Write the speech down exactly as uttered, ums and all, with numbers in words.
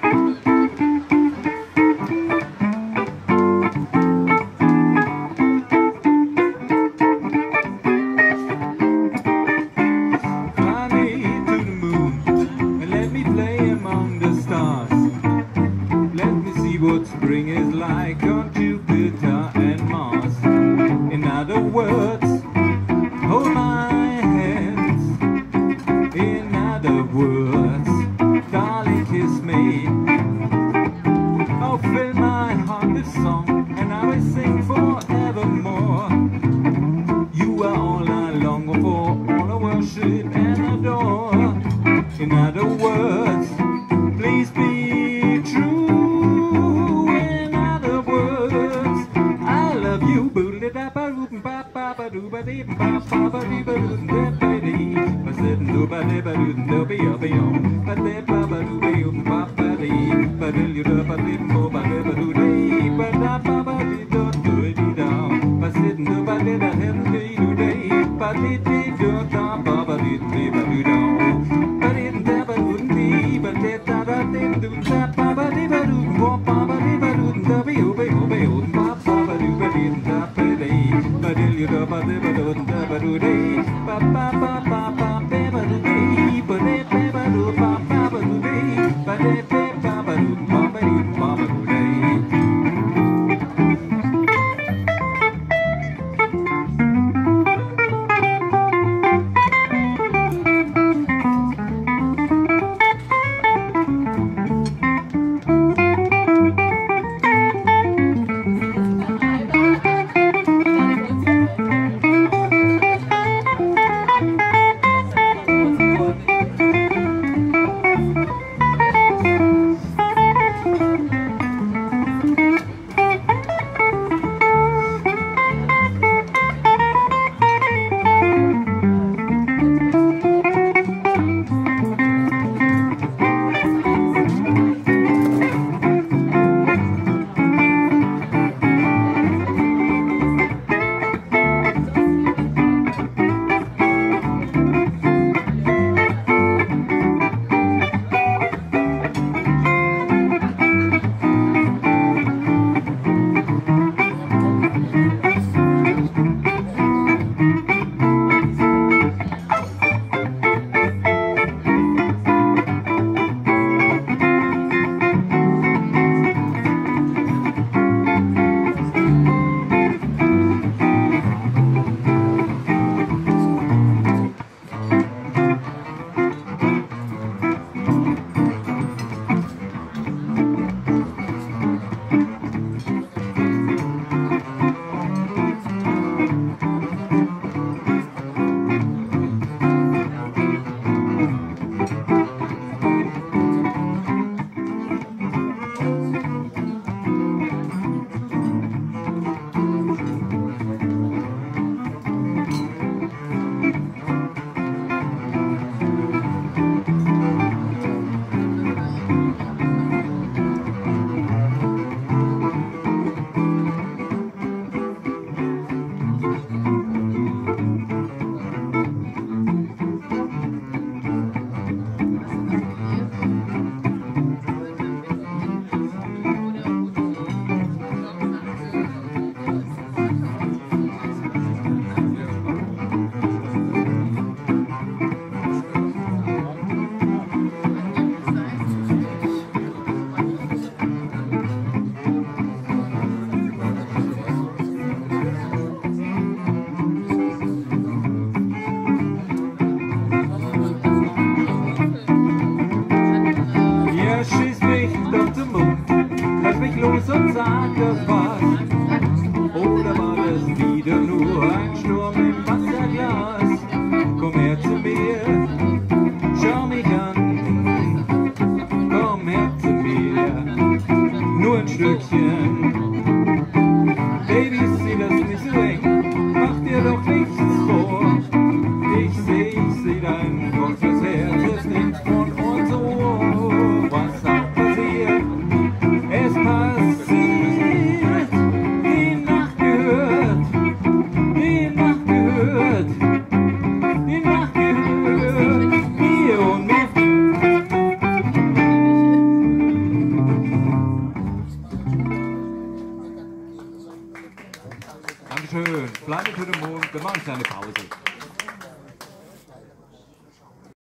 What spring is like on Jupiter and Mars. In other words, hold my hands. In other words, darling, kiss me. Oh, fill my heart with song, and I will sing forevermore. You are all I long for, all I worship and adore. In other words, please be true. Oder war das wieder nur ein Sturm im Wasserglas? Komm her zu mir, schau mich an. Komm her zu mir, nur ein Stückchen. Baby, sieh das nicht so eng, mach dir doch nichts vor. Ich seh, ich seh dein kurzes Herz, es nimmt von uns Ohr. Was auch passiert, es passiert. Dankeschön. Fly me to the moon. Wir machen eine kleine Pause.